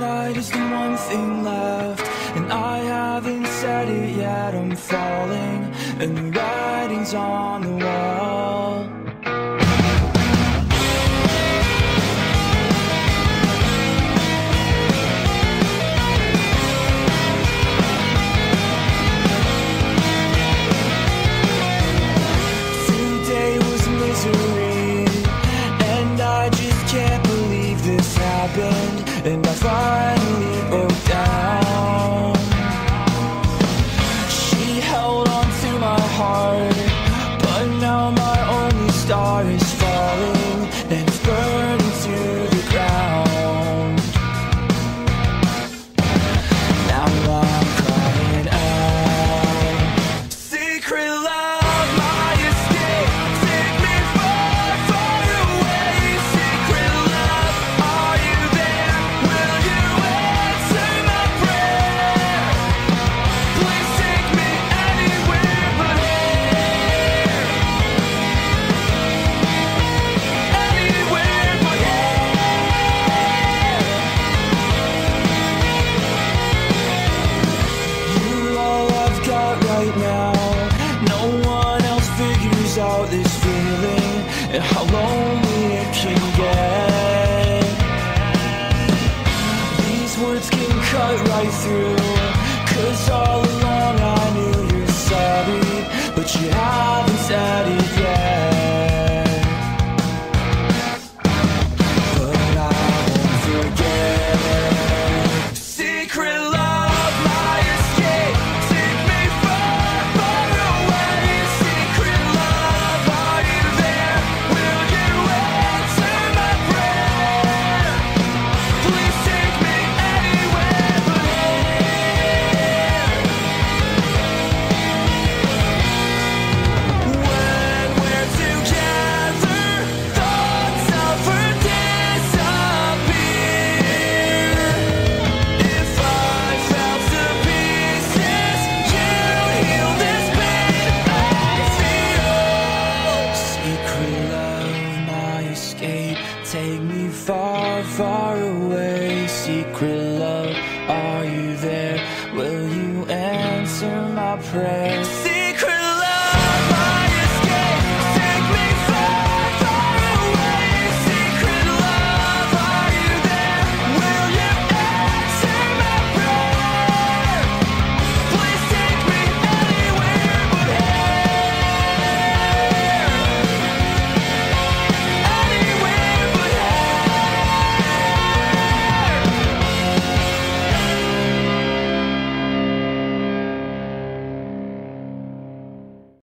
night is the one thing left, and I haven't said it yet. I'm falling, and the writing's on the wall. Today was misery, and I just can't believe this happened. And I finally broke down. She held on to my heart, but now my only star is falling, and it's burning to the ground. Now I'm crying out. Secret love, my escape, take me far, far away. Secret love, are you there? Will you answer my prayer? Please take me anywhere but here. Anywhere but here. You're all I've got right now. No one else figures out this feeling and how lonely it can get. These words can cut right through, 'cause all along I knew you're sorry, but you haven't said it yet. But I won't forget. Secret love, my escape, take me far, far away. Secret love, are you there? Will you answer my prayer? Please take me anywhere but here. When we're together, thoughts never disappear. If I fell to pieces, you'd heal this pain I feel. Secret love, my escape, take me far, far away. Secret love, are you there? Will you answer my prayer?